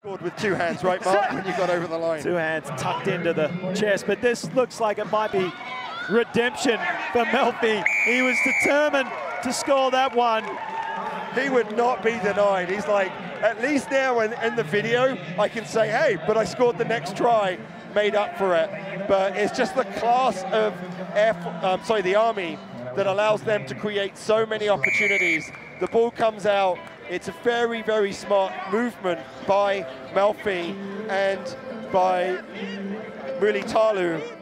Scored with two hands, right, Mark, when you got over the line. Two hands tucked into the chest, but this looks like it might be redemption for Melphy. He was determined to score that one. He would not be denied. He's like, at least now in the video, I can say, hey, but I scored the next try, made up for it. But it's just the class of the Army that allows them to create so many opportunities. The ball comes out. It's a very, very smart movement by Melphy and by Mulitalu.